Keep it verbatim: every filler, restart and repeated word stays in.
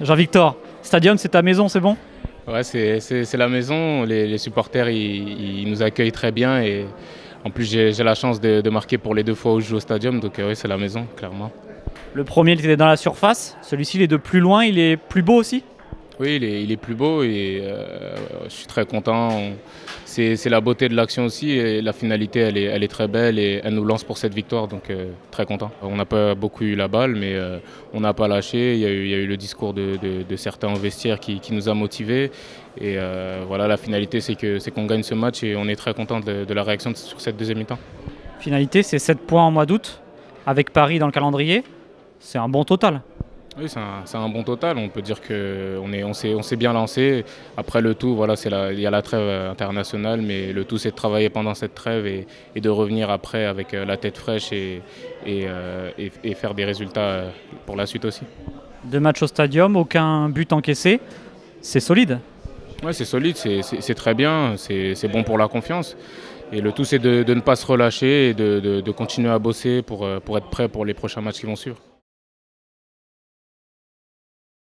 Jean-Victor, Stadium, c'est ta maison, c'est bon? Ouais, c'est la maison. Les, les supporters, ils, ils nous accueillent très bien. Et en plus, j'ai la chance de, de marquer pour les deux fois où je joue au Stadium. Donc euh, oui, c'est la maison, clairement. Le premier, il était dans la surface. Celui-ci, il est de plus loin. Il est plus beau aussi? Oui, il est, il est plus beau et euh, je suis très content. C'est la beauté de l'action aussi et la finalité, elle est, elle est très belle et elle nous lance pour cette victoire, donc euh, très content. On n'a pas beaucoup eu la balle, mais euh, on n'a pas lâché. Il y a eu, il y a eu le discours de, de, de certains au vestiaire qui, qui nous a motivés. Et euh, voilà, la finalité, c'est qu'on qu'on gagne ce match et on est très content de, de la réaction sur cette deuxième mi-temps. Finalité, c'est sept points en mois d'août, avec Paris dans le calendrier. C'est un bon total. Oui, c'est un, un bon total. On peut dire qu'on on s'est on s'est bien lancé. Après le tout, voilà, il y a la trêve internationale, mais le tout c'est de travailler pendant cette trêve et, et de revenir après avec la tête fraîche et, et, et, et faire des résultats pour la suite aussi. Deux matchs au Stadium, aucun but encaissé, c'est solide. Oui, c'est solide, c'est très bien, c'est bon pour la confiance. Et le tout c'est de, de ne pas se relâcher et de, de, de continuer à bosser pour, pour être prêt pour les prochains matchs qui vont suivre.